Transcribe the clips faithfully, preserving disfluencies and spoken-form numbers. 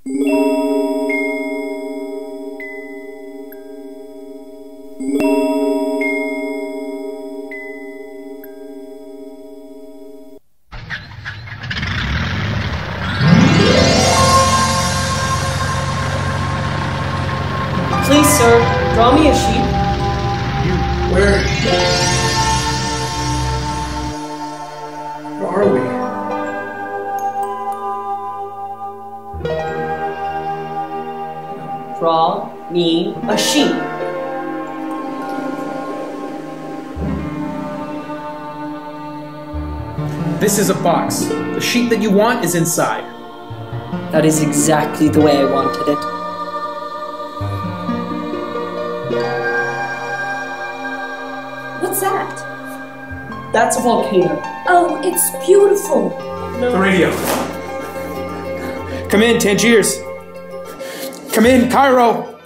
Please, sir, draw me a sheep. You, where? Where are we? Draw me a sheep. This is a box. The sheep that you want is inside. That is exactly the way I wanted it. What's that? That's a volcano. Oh, it's beautiful. No. The radio. Come in, Tangiers. Come in, Cairo.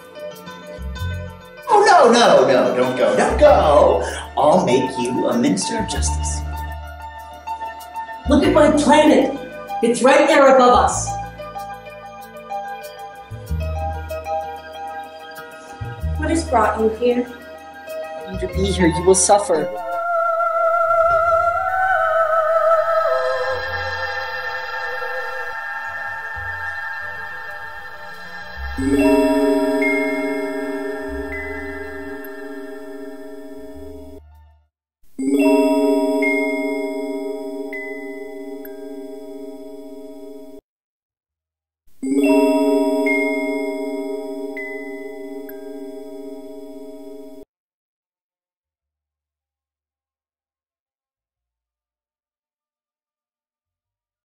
Oh, no, no, no, don't go, don't go. I'll make you a Minister of Justice. Look at my planet. It's right there above us. What has brought you here? For you to be here, you will suffer. Mm-hmm.